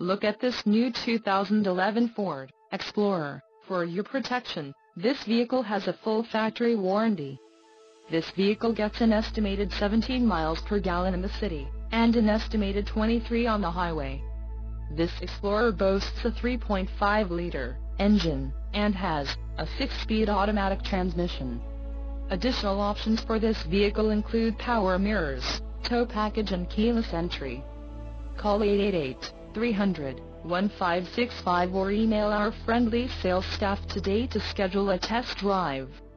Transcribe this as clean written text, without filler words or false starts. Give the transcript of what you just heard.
Look at this new 2011 Ford Explorer. For your protection, this vehicle has a full factory warranty. This vehicle gets an estimated 17 miles per gallon in the city, and an estimated 23 on the highway. This Explorer boasts a 3.5-liter engine, and has a 6-speed automatic transmission. Additional options for this vehicle include power mirrors, tow package and keyless entry. Call 888-300-1565 or email our friendly sales staff today to schedule a test drive.